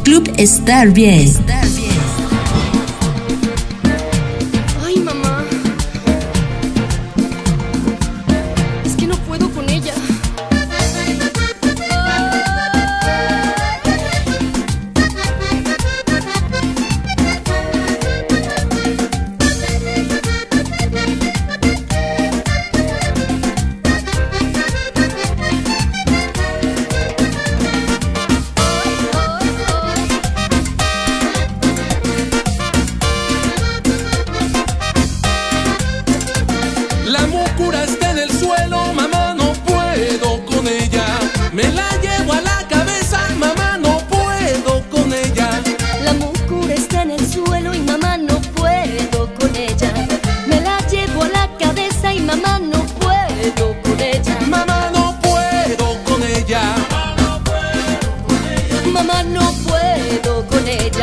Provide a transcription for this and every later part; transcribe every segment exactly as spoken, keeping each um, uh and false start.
Club Estar Bien. Ay, mamá. Es que no puedo con ella. La mucura está en el suelo, mamá, no puedo con ella. Me la llevo a la cabeza, mamá, no puedo con ella. La mucura está en el suelo y mamá no puedo con ella. Me la llevo a la cabeza y mamá no puedo con ella. Mamá, no puedo con ella. Mamá no puedo con ella.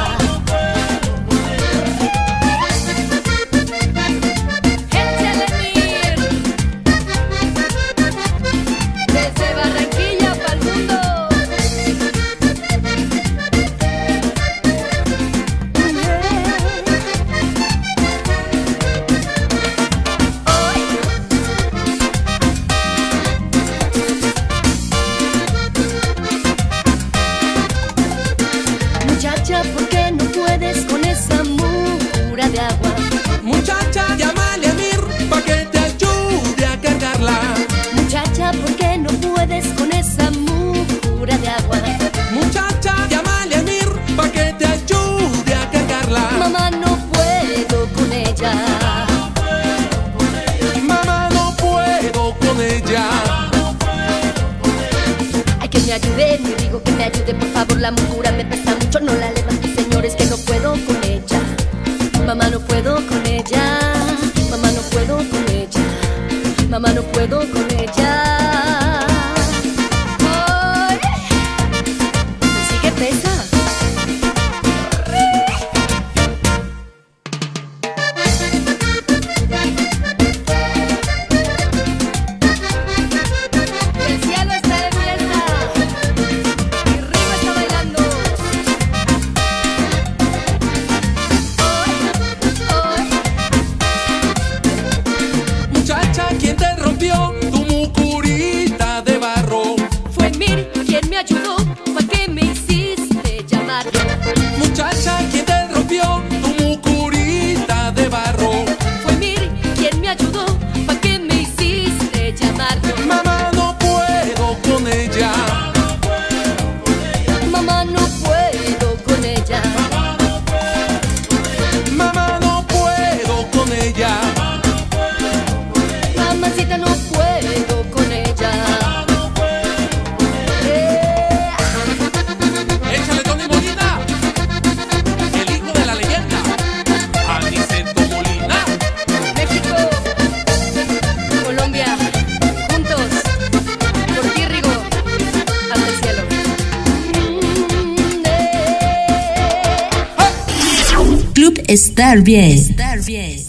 Muchacha, ¿por qué no puedes con esa mucura de agua? Muchacha, llámale a Mir pa' que te ayude a cargarla. Muchacha, ¿por qué no puedes con esa mucura de agua? Muchacha, llámale a Mir pa' que te ayude a cargarla. Mamá, no puedo con ella. Mamá, no puedo con ella. Ay, que me ayude, me digo que me ayude, por favor, la mucura me pesa mucho, no la levante, señores, que no puedo con ella. Mamá, no puedo con ella. Mamá, no puedo con ella. Mamá, no puedo con ella. Ay, me sigue pesa. El cielo está de fiesta y Río está bailando. Hoy, hoy. Muchacha, ¿quién te rompió tu mucurita de barro? Fue Mir quien me ayudó, ¿pa' qué me hiciste llamarlo? Muchacha, ¿quién te rompió tu mucurita de barro? Fue Mir quien me ayudó, ¿pa' qué me hiciste llamarlo? Mamá, no puedo con ella. Mamá, no puedo con ella. Mamá, no puedo con ella. Mamacita, no puedo con ella. Eh, Échale, Tony Molina, el hijo de la leyenda, Aniceto Molina. México, Colombia, juntos, por ti, Rigo, hasta el cielo. Mm, eh. Club Estar Bien.